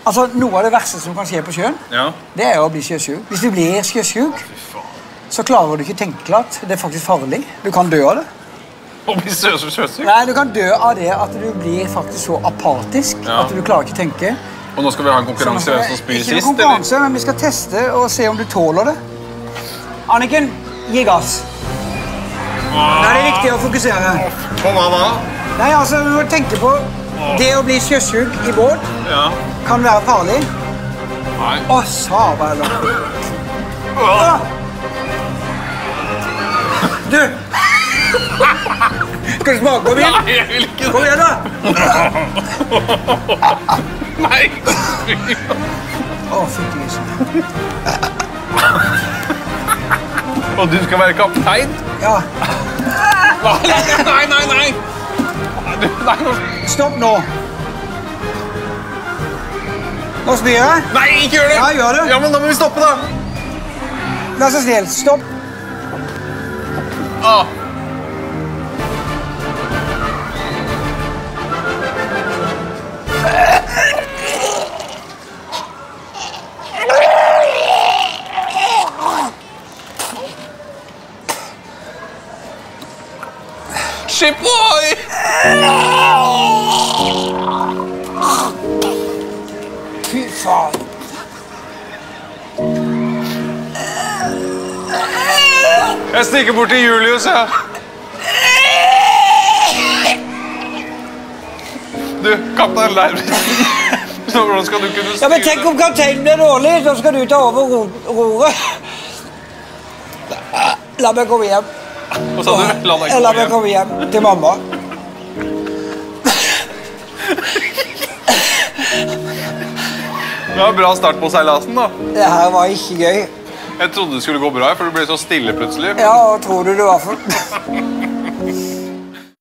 Altså, noe av det verste som kan skje på sjøen, det er å bli sjøsyk. Hvis du blir sjøsyk, så klarer du ikke tenke klart. Det er faktisk farlig. Du kan dø av det. Å bli sjøsyk? Nei, du kan dø av det at du blir faktisk så apatisk at du klarer ikke tenke. Og nå skal vi ha en konkurranse hvem som spyr sist, eller? Ikke konkurranse, men vi skal teste og se om du tåler det. Anniken, gi gass. Da er det viktig å fokusere. På hva da? Nei, altså, du må tenke på det å bli sjøsyk i båt kan være farlig. Nei. Å, sabala. Du! Skal du smake på min? Nei, jeg vil ikke det. Kom igjen, da! Nei! Å, fytti lyset. Og du skal være kaptein? Ja. Nei! Stopp nå. Nå spyr jeg. Nei, ikke gjør det! Ja, gjør det. Ja, men da må vi stoppe, da. Vær så snill, stopp. Shipboy! Fy faen. Jeg stikker bort til Julius, ja. Du, kaptein Lauritzen. Hvordan skal du kunne styre? Ja, men tenk om kapteinen blir dårlig, så skal du ta over roret. La meg komme hjem. Hva sa du? La meg komme hjem til mamma. Det var en bra start på seilasen, da. Det her var ikke gøy. Jeg trodde det skulle gå bra, for du ble så stille plutselig. Ja, og tror du det var for...